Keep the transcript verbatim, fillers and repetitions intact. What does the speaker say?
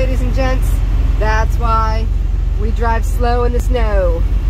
ladies and gents. That's why we drive slow in the snow.